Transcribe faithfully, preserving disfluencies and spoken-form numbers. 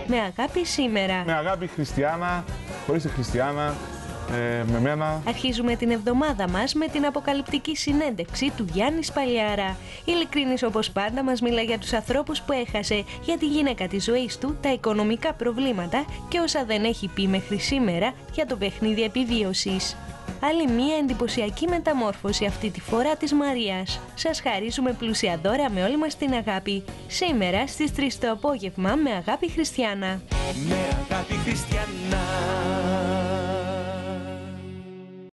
Με αγάπη σήμερα. Με αγάπη Χριστιανά, χωρίς τη Χριστιανά, ε, με μένα. Αρχίζουμε την εβδομάδα μας με την αποκαλυπτική συνέντευξη του Γιάννη Σπαλιάρα. Ειλικρινής όπως πάντα μας μιλά για τους ανθρώπους που έχασε, για τη γυναίκα της ζωής του, τα οικονομικά προβλήματα και όσα δεν έχει πει μέχρι σήμερα για το παιχνίδι επιβίωσης. Άλλη μία εντυπωσιακή μεταμόρφωση αυτή τη φορά της Μαρίας. Σας χαρίζουμε πλούσια δώρα με όλη μας την αγάπη. Σήμερα στις τρεις το απόγευμα με αγάπη Χριστιανά. Με αγάπη Χριστιανά.